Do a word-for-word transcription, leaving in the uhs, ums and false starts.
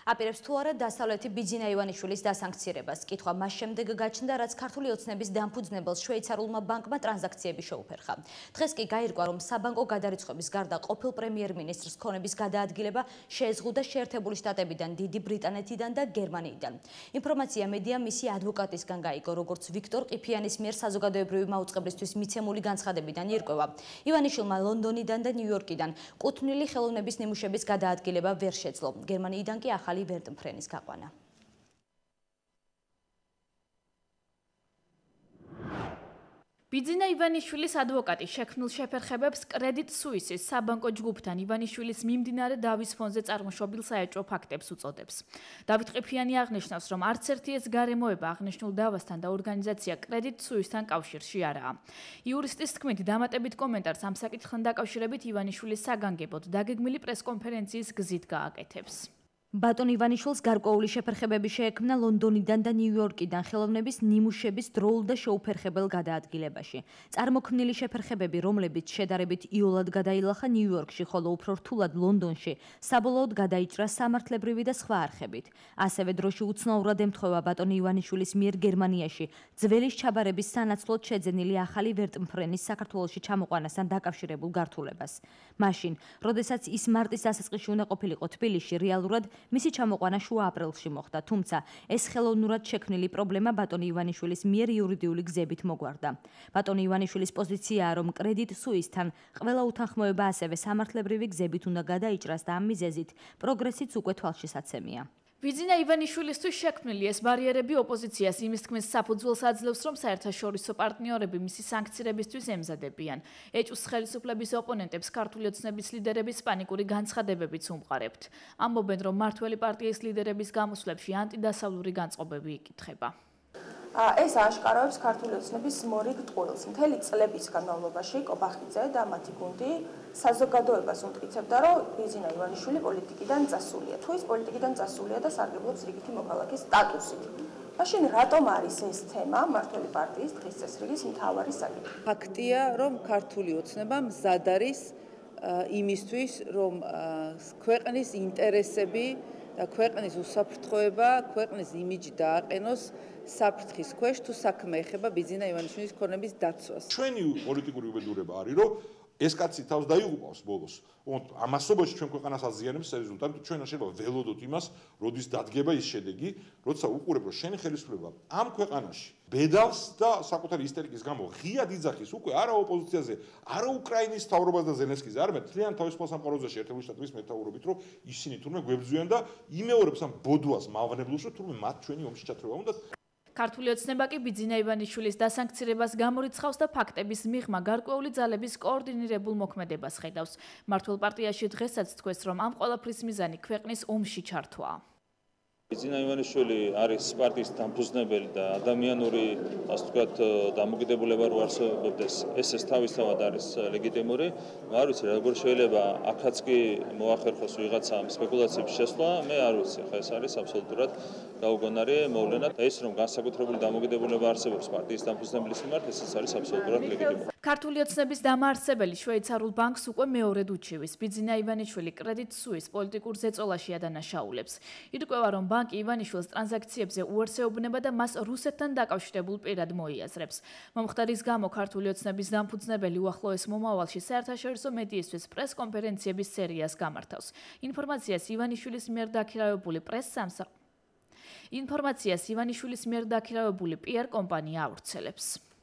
აპირებს თუ არა დასავლეთი ბიძინა ივანიშვილის დასანქცირებას. კითხვა მას შემდეგ გაჩნდა, რაც ქართული ოცნების დამფუძნებელს შვეიცარულმა ბანკმა ტრანზაქციები შეუფერხა. დღეს კი გაირკვა, რომ საბანკო გადარიცხვების გარდა ყოფილ პრემიერ-მინისტრს ქონების გადაადგილება შეეზღუდა შეერთებული შტატებიდან, დიდი ბრიტანეთიდან და გერმანიიდან. ინფორმაცია მედიამ მისი ადვოკატისგან გაიგო, როგორც ვიქტორ ყიფიანის მიერ საზოგადოებრივი მაუწყებლისთვის მიცემული განცხადებიდან ირკვევა. ივანიშვილმა ლონდონიდან და ნიუ-იორკიდან კუთვნილი ხელოვნების ნიმუშების გადაადგილება ვერ შეძლო. გერმანიიდან კი ახალი ვერტმფრენის გაყვანა. ბიძინა ივანიშვილის ადვოკატი შექმნილ შეფერხებებს კრედიტ სუისის საბანკო ჯგუფთან ივანიშვილის მიმდინარე დავის ფონზე წარმოშობილ საეჭვო ფაქტებს უწოდებს. დავით ყიფიანი აღნიშნავს, რომ არც ერთი ეს გარემოება აღნიშნულ დავასთან და ორგანიზაცია კრედიტ სუისთან კავშირში არაა. იურისტის თქმით, დამატებით კომენტარს ამ საკითხთან დაკავშირებით ივანიშვილის საგანგებოდ დაგეგმილი პრესკონფერენციის გზით გააკეთებს. ბატონ ივანიშვილს გარკვეული შეფერხებები შეექმნა ლონდონიდან და ნიუ-იორკიდან ხელოვნების ნიმუშების დროულ და შეუფერხებელ გადაადგილებაში. წარმოქმნილი შეფერხებები, რომლებიც შედარებით იოლად გადაილახა ნიუ-იორკში, ხოლო უფრო რთულად ლონდონში, საბოლოოდ გადაიჭრა სამართლებრივი და სხვა არხებით. ასევე დროში უცნაურად ემთხვევა ბატონ ივანიშვილის მიერ გერმანიაში ძველის ჩაბარების სანაცვლოდ შეძენილი ახალი ვერტმფრენის საქართველოში ჩამოყვანასთან დაკავშირებულ გართულებას. მაშინ, როდესაც ის მარტის დასაწყისში უნდა ყოფილიყო თბილისში, რეალურად მისი ჩამოყვანა შუა აპრილში მოხდა, თუმცა ეს ხელოვნურად შექმნილი პრობლემა ბატონ ივანიშვილის მიერ იურიდიული გზებით მოგვარდა. ბატონ ივანიშვილის პოზიციაა, რომ კრედიტ სუისთან ყველა უთანხმოება ასევე სამართლებრივი გზებით უნდა გადაიჭრას და ამ მიზეზით პროგრესიც უკვე თვალშისაცემია. ბიძინა ივანიშვილისთვის შექმნილი ეს ბარიერები ოპოზიციას იმის თქმის საფუძველს აძლევს, რომ საერთაშორისო პარტნიორები მისი სანქცირებისთვის ემზადებიან. ეჭვს ხელისუფლების ოპონენტებს ქართული ოცნების ლიდერების პანიკური განცხადებებიც უმყარებთ. ამბობენ, რომ მართველი პარტიის ლიდერების გამოსვლებში ანტიდასავლური განწყობები იკითხება. ეს აშკარებს ქართული ოცნების მორიგ ტყუილს. მთელი წლების განმავლობაში კობახიძე და მათი გუნდი საზოგადოებას უმტკიცებდა, რომ ბიძინა ივანიშვილი პოლიტიკიდან წასულია. თუ ის პოლიტიკიდან წასულია და სარგებლობს რიგითი მოქალაქის სტატუსით. მაშინ რატომ არის ეს თემა მართველი პარტიის დღის წესრიგის მთავარი საკითხი? ფაქტია, რომ ქართული ოცნება მზად არის იმისთვის, რომ ქვეყნის ინტერესები და ქვეყნის უსაფრთხოება, ქვეყნის იმიჯი დააყენოს საფრთხის ქვეშ, თუ საქმე ეხება ბიძინა ივანიშვილის ქონების დაცვას. ჩვენი პოლიტიკური უბედურება არის, რომ ეს კაცი თავს დაიღუპავს ბოლოს. ამასობაში ჩვენ ქვეყანას აზიანებს რეზულტატი, ჩვენ არ შეიძლება ველოდოთ იმას, როდის დადგება ის შედეგი, როცა უყურებ, რომ შენი ხელისუფლება ამ ქვეყანაში ბედავს და საკუთარი ისტერიკის გამო ღიად იძახის უკვე არა ოპოზიციაზე, არა უკრაინის მთავრობას და ზელენსკიზე, არამედ თლიან თავისუფალ სამყაროზე შეერთებული შტატების მეთაურობით, რომ ისინი თურმე გვებრძვიან და იმეორებს ამ ბოდვას მავნებლებს, რომ თურმე მათ ჩვენი ომში ჩათრევა უნდათ. ქართული ოცნება კი ბიძინა ივანიშვილის დასანქცირებას გამორიცხავს და ფაქტების მიღმა გარკვეული ძალების კოორდინირებულ მოქმედებას ხედავს. მართულ პარტიაში დღესაც თქვეს, რომ ამ ყველაფრის მიზანი ქვეყნის ომში ჩართვაა. ბიძინა ივანიშვილი არის პარტიის დამფუძნებელი და ადამიანური, ასე ვთქვათ, დამოკიდებულება რო არსებობდეს, ეს ეს თავისთავად არის ლეგიტიმური. არ ვიცი, როგორ შეიძლება აქაც კი მოახერხოს ვიღაცა სპეკულაციების შესვლა, მე არ ვიცი, ხა ეს არის აბსოლუტურად გაუგონარი მოვლენა და ის რომ განსაკუთრებული დამოკიდებულება არსებობს პარტიის დამფუძნებლის მიმართ, ესეც არის აბსოლუტურად ლეგიტიმური. ქართული ოცნების დამაარსებელი შვეიცარულ ბანკს უკვე მეორედ უჩივის. ბიძინა ივანიშვილი კრედიტ სუის პოლიტიკურ ზეწოლაში ადანაშაულებს. ირკვევა, რომ ბანკი ივანიშვილს ტრანზაქციებზე უარს ეუბნება და მას რუსეთთან დაკავშირებულ პირად მოიაზრებს. მომხდარის გამო ქართული ოცნების დამფუძნებელი უახლოეს მომავალში საერთაშორისო მედიისთვის პრესკონფერენციების სერიას გამართავს. ინფორმაციას ივანიშვილის მიერ დაქირავებული პრესსამსახური ინფორმაციას ივანიშვილის მიერ დაქირავებული პი არ კომპანია ავრცელებს.